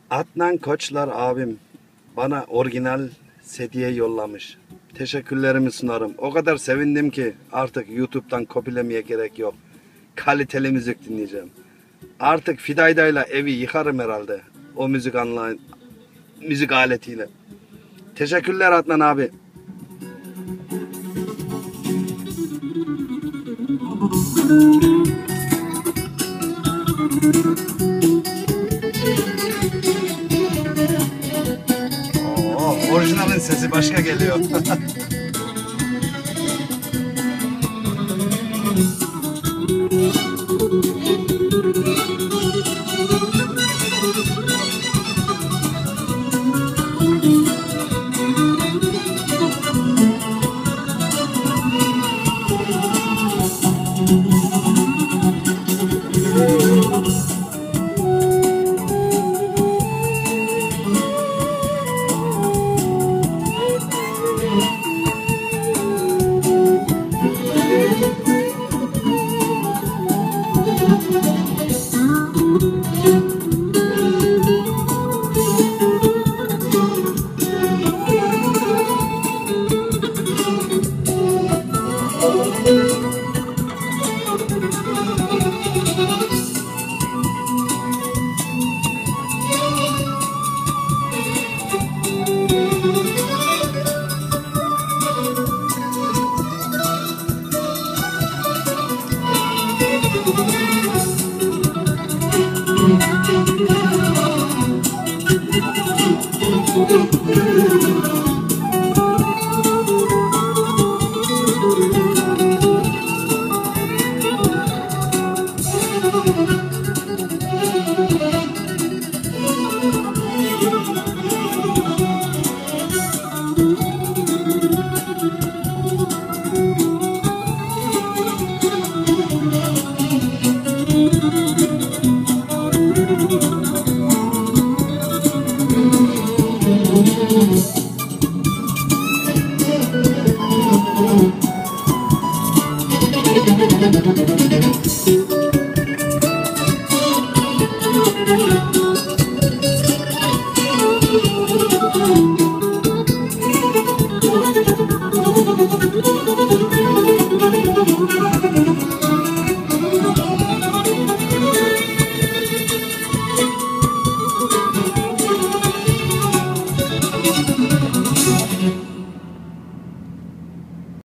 Adnan Koçlar abim bana orijinal hediye yollamış. Teşekkürlerimi sunarım. O kadar sevindim ki artık YouTube'dan kopyalamaya gerek yok. Kaliteli müzik dinleyeceğim. Artık Fidayda'yla evi yıkarım herhalde. O müzik aletiyle. Teşekkürler Adnan abi. Orijinalin sesi başka geliyor.